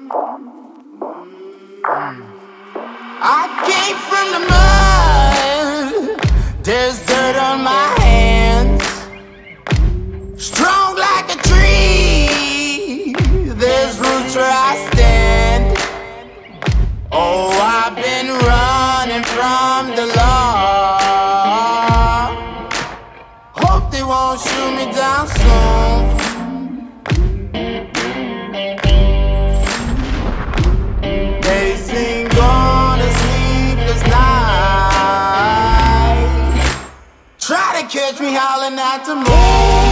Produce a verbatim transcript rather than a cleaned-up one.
I came from the mud, there's dirt on my hands. Strong like a tree, there's roots where I stand. Oh, I've been running from the law. Hope they won't shoot me down soon. They sing on a sleepless night, try to catch me howling at the moon.